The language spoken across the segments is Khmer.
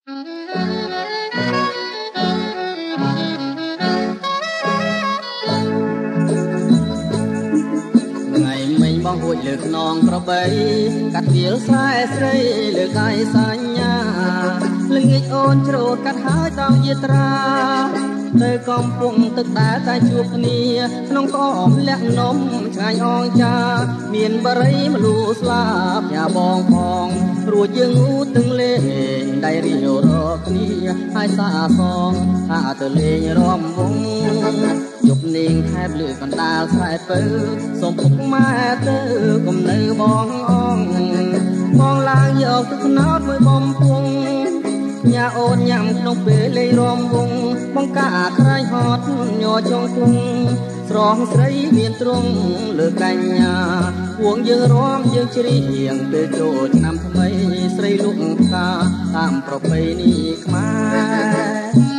បងហួចលើខ្នងក្របីកាត់វាលស្រែស្រីលើកដៃសញ្ញាល្ងាចអូនច្រូតកាត់ហើយតោងយាត្រាទៅកំពុងទឹកដែលតែជួបគ្នាក្នុងកមលាក់នំឆ្ងាញ់អងចាមានបរិយមលូស្លាប់យ៉ាបងផងរួចយើងងូទាំងលេងដៃរៀវរកគ្នាហើយសាសងថាទៅលេងរំវងជប់នាងខែបលឺកណ្ដាលខ្សែពើសូមពុកម៉ែទៅកុំនៅបងអងបងឡើងយកទឹកណោតមួយបំពង់ញ៉ាអូនញ៉ាំក្នុងពេលលេងរំវងបង្កាក្រៃហត់ញ័រចងគង់ស្រងស្រីមានទ្រង់លើកញ្ញាពួងយើងរំយើងច្រៀងពេលចូលឆ្នាំថ្មីស្រីលុកកាតាមប្រពៃណីខ្មែរ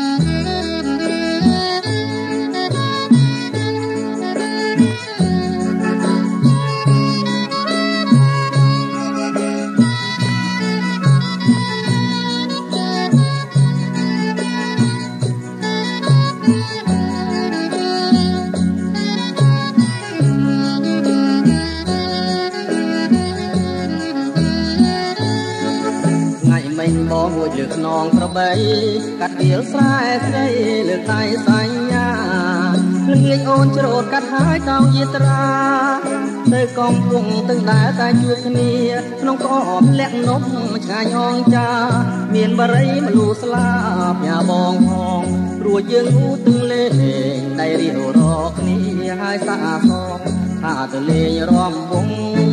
បងហួចលើខ្នងក្របីកាត់វាលស្រែស្រីលើកដៃសញ្ញាល្ងាចអូនច្រូតកាត់ហើយតោងយាត្រាទៅកំពុងទាំងដែលតែជួបគ្នាក្នុងកមលាក់នំឆ្ងាញ់អងចាមានបរិយមលូស្លាប់យ៉ាបងផងរួចយើងគូទាំងលេងដៃរៀវរកគ្នាហើយសាសងថាទៅលេងរំវង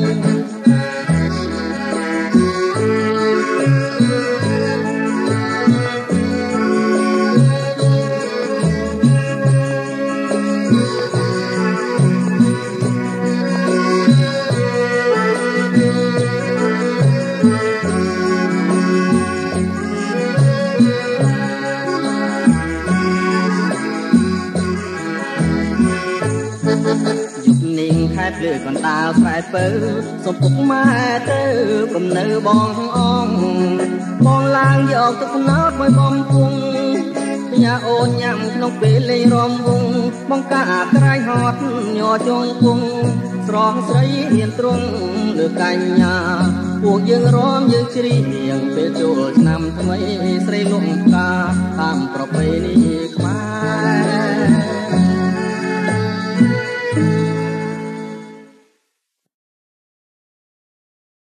ខែបលឺកណ្ដាលស្រែពើសូមពុកម៉ែទៅកុំនៅបងអងបងឡើងយកទឹកណោតមួយបំពង់ញ៉ាអូនញ៉ាំក្នុងពេលលេងរំវងបងកាក្រៃហត់ញ័រចងគង់ស្រងស្រីមានទ្រង់លើកញ្ញាពួកយើងរំយើងច្រៀងពេលចូលឆ្នាំថ្មីស្រីលំកាតាមប្រពៃណីខ្មែរ